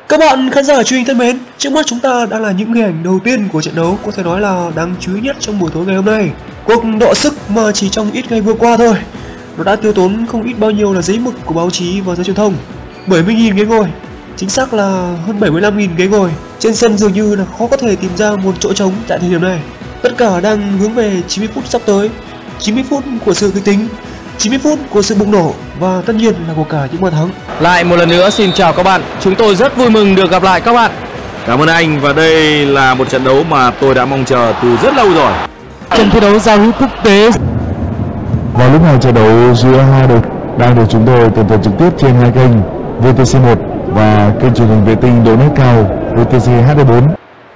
Các bạn khán giả truyền hình thân mến, trước mắt chúng ta đang là những hình ảnh đầu tiên của trận đấu có thể nói là đáng chú ý nhất trong buổi tối ngày hôm nay. Cuộc đọ sức mà chỉ trong ít ngày vừa qua thôi, nó đã tiêu tốn không ít bao nhiêu là giấy mực của báo chí và giới truyền thông. 70.000 ghế ngồi, chính xác là hơn 75.000 ghế ngồi. Trên sân dường như là khó có thể tìm ra một chỗ trống tại thời điểm này. Tất cả đang hướng về 90 phút sắp tới, 90 phút của sự kịch tính, 90 phút của sự bùng nổ và tất nhiên là của cả những bàn thắng. Lại một lần nữa xin chào các bạn, chúng tôi rất vui mừng được gặp lại các bạn. Cảm ơn anh, và đây là một trận đấu mà tôi đã mong chờ từ rất lâu rồi. Trận thi đấu giao hữu quốc tế. Vào lúc này trận đấu giữa hai đội đang được chúng tôi tường thuật trực tiếp trên hai kênh VTC1 và kênh truyền hình vệ tinh độ nét cao VTC HD4.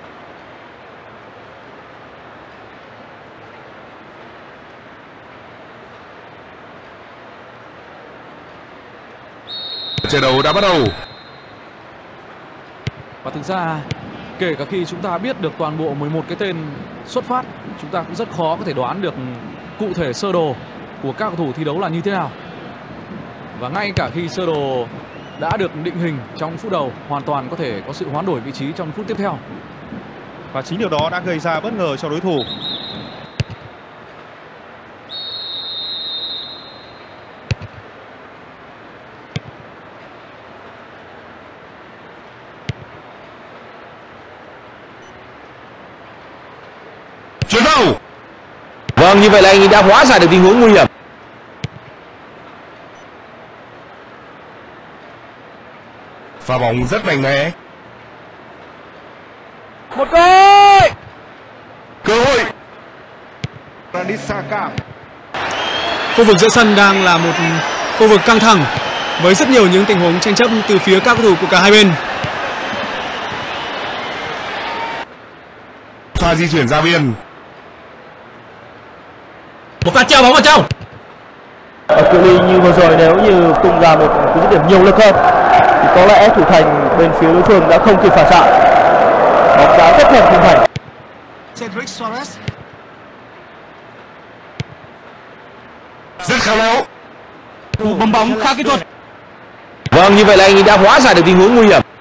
Trận đấu đã bắt đầu. Và thực ra kể cả khi chúng ta biết được toàn bộ 11 cái tên xuất phát, chúng ta cũng rất khó có thể đoán được cụ thể sơ đồ của các cầu thủ thi đấu là như thế nào. Và ngay cả khi sơ đồ đã được định hình trong phút đầu, hoàn toàn có thể có sự hoán đổi vị trí trong phút tiếp theo. Và chính điều đó đã gây ra bất ngờ cho đối thủ. Chuyển đầu. Vâng, như vậy là anh đã hóa giải được tình huống nguy hiểm. Pha bóng rất mạnh mẽ. Một gol. Cơ hội. Radisaka. Khu vực giữa sân đang là một khu vực căng thẳng với rất nhiều những tình huống tranh chấp từ phía các cầu thủ của cả hai bên. Pha di chuyển ra biên. Một pha treo bóng vào trong. Ở cự ly như vừa rồi, nếu như tung ra một cú dứt điểm nhiều lực hơn thì có lẽ thủ thành bên phía đối phương đã không kịp phản xạ. Bóng đá rất thuần khung thành. Cedric Suarez. Rất khéo léo. Cú bấm bóng khá kỹ thuật. Vâng, như vậy là anh đã hóa giải được tình huống nguy hiểm.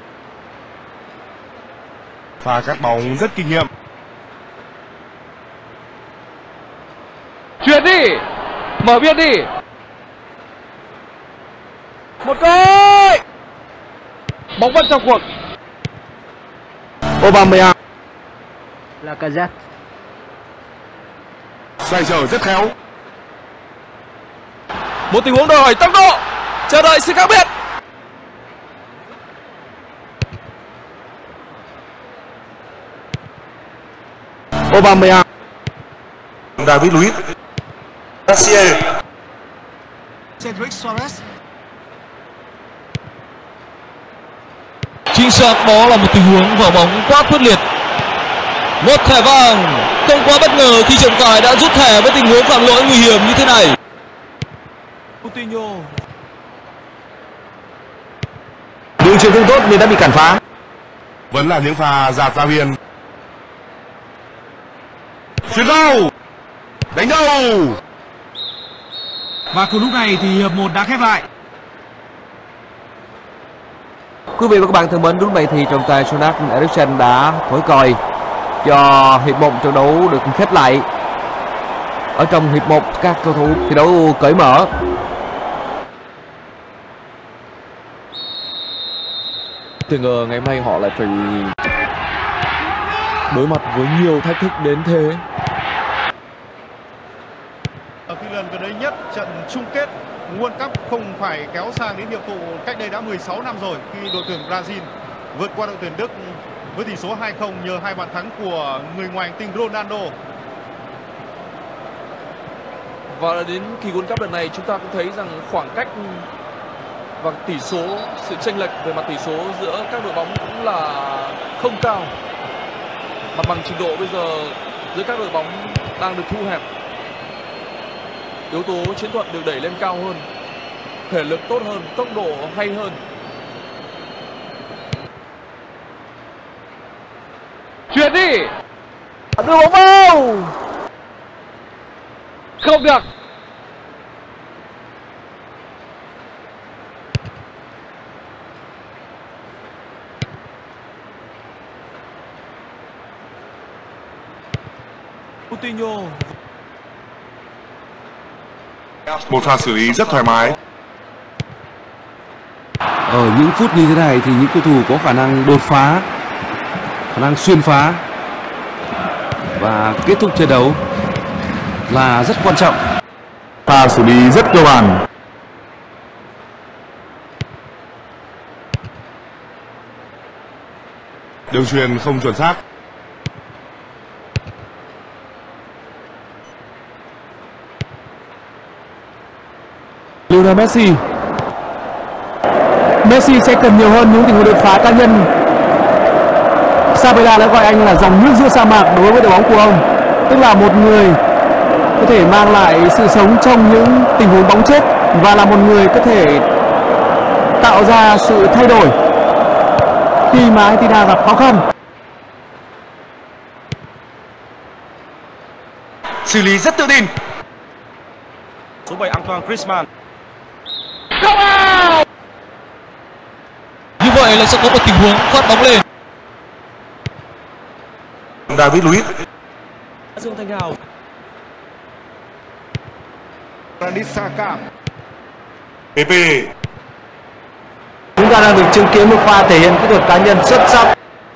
Pha cắt bóng rất kinh nghiệm. Chuyển đi, mở biên đi. Một gol. Bóng vẫn trong cuộc. Aubameyang. Lacazette. Xoay trở rất khéo. Một tình huống đòi hỏi tốc độ, chờ đợi sự khác biệt. Aubameyang. David Luiz. Garcia. Cedric Suarez. Chính xác, đó là một tình huống vào bóng quá quyết liệt. Một thẻ vàng, không quá bất ngờ khi trọng tài đã rút thẻ với tình huống phạm lỗi nguy hiểm như thế này. Coutinho. Đường truyền không tốt nên đã bị cản phá. Vẫn là những pha dạt ra biên. Chuyển đầu. Đánh đầu. Và cùng lúc này thì hiệp 1 đã khép lại. Quý vị và các bạn thân mến, lúc này thì trọng tài Jonathan Eriksson đã thổi còi cho hiệp 1 trận đấu được khép lại. Ở trong hiệp 1 các cầu thủ thi đấu cởi mở. Từng ngờ ngày hôm nay họ lại phải đối mặt với nhiều thách thức đến thế. Ở khi lần gần đây nhất, trận chung kết World Cup không phải kéo sang đến hiệp phụ cách đây đã 16 năm rồi, khi đội tuyển Brazil vượt qua đội tuyển Đức với tỷ số 2-0 nhờ hai bàn thắng của người ngoài hành tinh Ronaldo. Và đến kỳ World Cup lần này chúng ta cũng thấy rằng khoảng cách và tỷ số, sự chênh lệch về mặt tỷ số giữa các đội bóng cũng là không cao. Mặt bằng trình độ bây giờ giữa các đội bóng đang được thu hẹp. Yếu tố chiến thuật được đẩy lên cao hơn, thể lực tốt hơn, tốc độ hay hơn. Chuyển đi, đưa bóng vào, không được. Coutinho. Một pha xử lý rất thoải mái. Ở những phút như thế này thì những cầu thủ có khả năng đột phá, khả năng xuyên phá và kết thúc trận đấu là rất quan trọng. Pha xử lý rất cơ bản. Đường chuyền không chuẩn xác. Lionel Messi. Messi sẽ cần nhiều hơn những tình huống đột phá cá nhân. Sabella đã gọi anh là dòng nước giữa sa mạc đối với đội bóng của ông, tức là một người có thể mang lại sự sống trong những tình huống bóng chết và là một người có thể tạo ra sự thay đổi khi mà Argentina gặp khó khăn. Xử lý rất tự tin. Số 7 Antoine Griezmann. Như vậy là sẽ có một tình huống phát bóng lên. David Luiz. Dương Thanh Hào. Granit Xhaka. Pepe. Chúng ta đang được chứng kiến một pha thể hiện kỹ thuật cá nhân xuất sắc.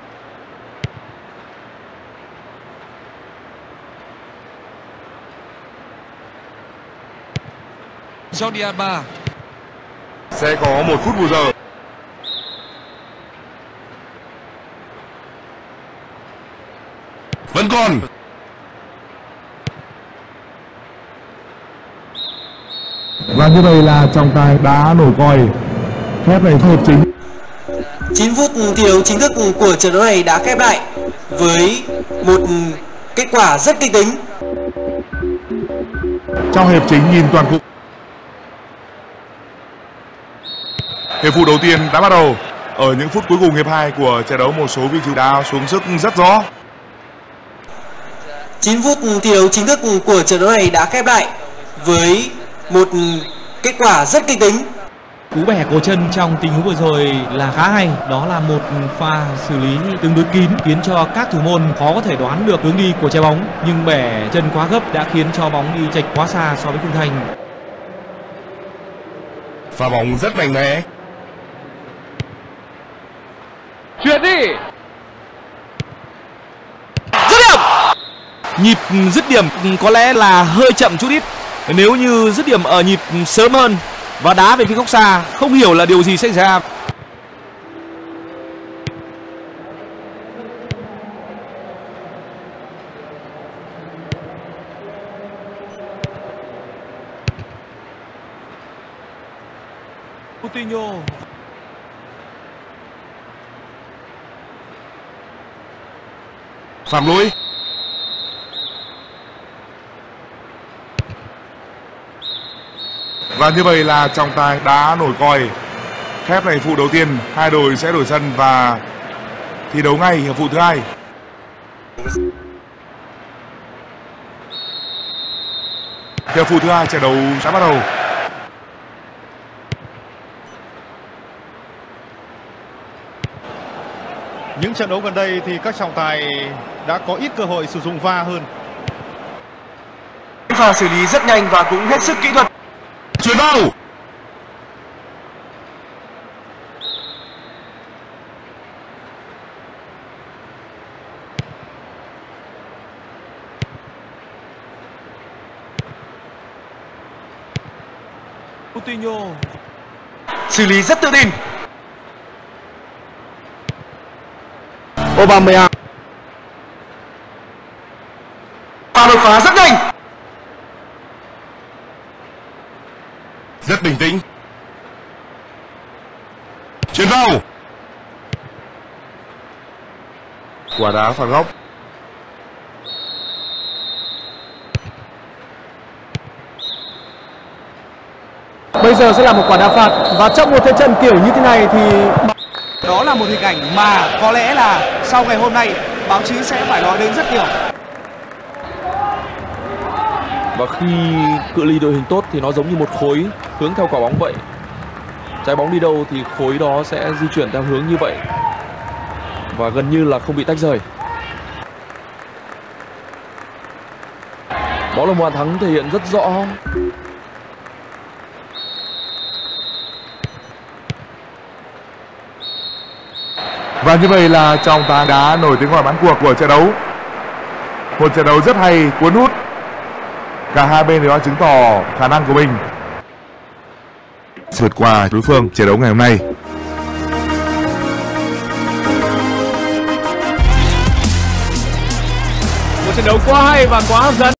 Jordi Alba. Sẽ có 1 phút bù giờ. Vẫn còn. Và như vậy là trọng tài đã nổi còi. Phép này hợp chính. 9 phút thi đấu chính thức của trận đấu này đã khép lại với một kết quả rất kịch tính. Trong hiệp chính nhìn toàn cục. Hiệp phụ đầu tiên đã bắt đầu. Ở những phút cuối cùng hiệp 2 của trận đấu, một số vị trí đá xuống sức rất rõ. 9 phút thi đấu chính thức của trận đấu này đã khép lại với một kết quả rất kịch tính. Cú bẻ cổ chân trong tình huống vừa rồi là khá hay. Đó là một pha xử lý tương đối kín, khiến cho các thủ môn khó có thể đoán được hướng đi của trái bóng. Nhưng bẻ chân quá gấp đã khiến cho bóng đi chệch quá xa so với khung thành. Pha bóng rất mạnh mẽ. Chuyển đi. Dứt điểm. Nhịp dứt điểm có lẽ là hơi chậm chút ít. Nếu như dứt điểm ở nhịp sớm hơn và đá về phía góc xa, không hiểu là điều gì sẽ xảy ra. Coutinho. Phạm lỗi. Và như vậy là trọng tài đã nổi còi. Khép này phụ đầu tiên, hai đội sẽ đổi sân và thi đấu ngay hiệp phụ thứ hai. Hiệp phụ thứ hai trận đấu sẽ bắt đầu. Những trận đấu gần đây thì các trọng tài đã có ít cơ hội sử dụng VAR hơn. Pha xử lý rất nhanh và cũng hết sức kỹ thuật. Chuyển vào. Coutinho. Xử lý rất tự tin. Aubameyang. Pha đột phá rất nhanh. Rất bình tĩnh. Chuyển vào. Quả đá phạt góc. Bây giờ sẽ là một quả đá phạt và trong một thế trận kiểu như thế này thì Đó là một hình ảnh mà có lẽ là sau ngày hôm nay báo chí sẽ phải nói đến rất nhiều. Và khi cự ly đội hình tốt thì nó giống như một khối hướng theo quả bóng vậy. Trái bóng đi đâu thì khối đó sẽ di chuyển theo hướng như vậy và gần như là không bị tách rời. Đó là một bàn thắng thể hiện rất rõ. Và như vậy là trọng tài đã nổi tiếng gọi bán cuộc của trận đấu. Một trận đấu rất hay, cuốn hút. Cả hai bên đều đã chứng tỏ khả năng của mình vượt qua đối phương trận đấu ngày hôm nay. Một trận đấu quá hay và quá hấp dẫn.